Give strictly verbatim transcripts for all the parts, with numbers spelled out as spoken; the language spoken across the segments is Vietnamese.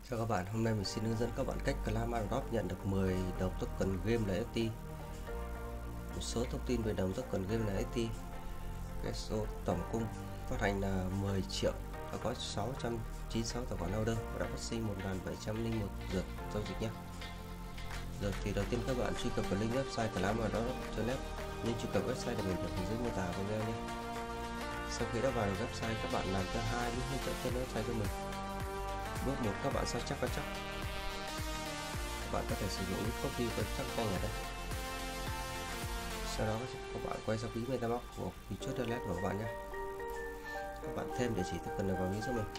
Chào các bạn, hôm nay mình xin hướng dẫn các bạn cách claim airdrop nhận được mười đồng token game en ép tê. Một số thông tin về đồng token game en ép tê. Cái số tổng cung phát hành là mười triệu, đã có sáu trăm chín mươi sáu tài khoản order và đã phát sinh một nghìn bảy trăm lẻ một lượt giao dịch nhé. Rồi thì đầu tiên các bạn truy cập vào link website claim airdrop chấm net, nhưng truy cập website để mình được hình dưới mô tả video nhé. Sau khi đã vào được website, các bạn làm theo hai bước hướng dẫn trên website cho mình. Bước một, các bạn sao chắc và chắc. Các bạn có thể sử dụng copy và chắc nhanh ở đây. Sau đó các bạn quay sang ví MetaMask của ví chốt wallet của các bạn nhé. Các bạn thêm địa chỉ token này vào ví cho mình.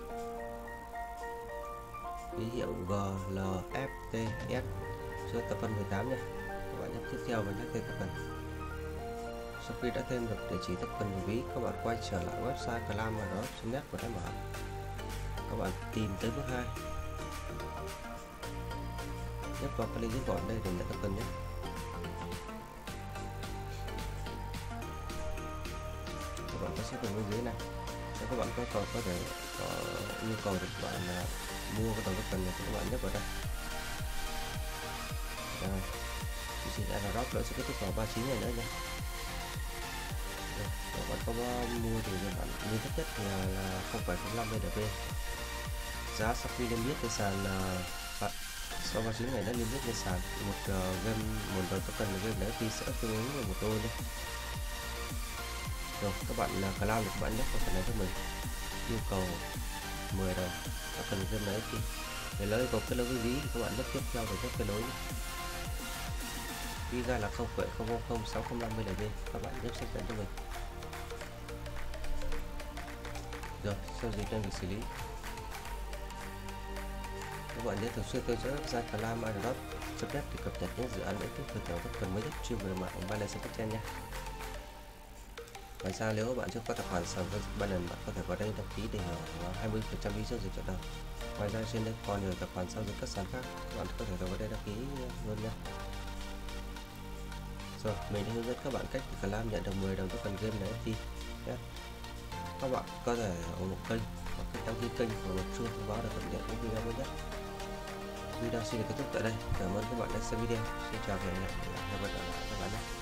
Ví hiệu G L F T S số tập phân mười tám nhé. Các bạn nhấp tiếp theo và nhắc thêm token. Sau khi đã thêm được địa chỉ token vào ví, các bạn quay trở lại website claim airdrop chấm net của đã mở. Các bạn tìm tới bước hai. Nhấp vào cái link gọn đây để nhận token nhé. Các bạn có xếp vào bên dưới này. Nếu các bạn có có, có thể có nhu cầu thì các bạn uh, mua cái đồng token này thì các bạn nhấp vào đây. Rồi, chương trình airdrop nữa sẽ kết thúc vào ba mươi chín ngày nữa nhé. Rồi, nếu bạn có mua thì các bạn mua thấp nhất thì là, là không phẩy không năm B D P. Giá sau khi niêm yết trên sàn uh, sau ba mươi chín ngày đã niêm yết trên sàn, một uh, game một đồng token là game en ép tê sẽ tương ứng với một đô nhé. Rồi các bạn là claim thì các bạn nhấp vào phần này cho mình, yêu cầu mười đồng token game en ép tê. Để lấy vào cái lối ví thì các bạn nhấp tiếp theo và nhấp cái lối ví ra là không phẩy không không không sáu không năm B D P. Các bạn nhấp xác nhận cho mình. Rồi sau dịch đang được xử lý. Các bạn nhớ thường xuyên theo dõi website claim airdrop chấm net để cập nhật những dự án miễn phí khởi thảo token mới nhất chuyên về mạng Binance Blockchain nhé. Ngoài ra nếu các bạn chưa có tài khoản sàn Binance, bạn có thể vào đây đăng ký để hưởng hai mươi phần trăm phí giao dịch cộng đồng. Ngoài ra trên đây còn nhiều tài khoản giao dịch các sàn khác, các bạn có thể vào đây đăng ký luôn nhé. Rồi mình đã hướng dẫn các bạn cách claim nhận được mười đồng token game en ép tê nhé. Các bạn có thể ủng hộ kênh hoặc cách đăng ký kênh và bật chuông thông báo để cập nhật những video mới nhất. Video xin được kết thúc tại đây. Cảm ơn các bạn đã xem video. Xin chào và hẹn gặp lại các bạn nhé.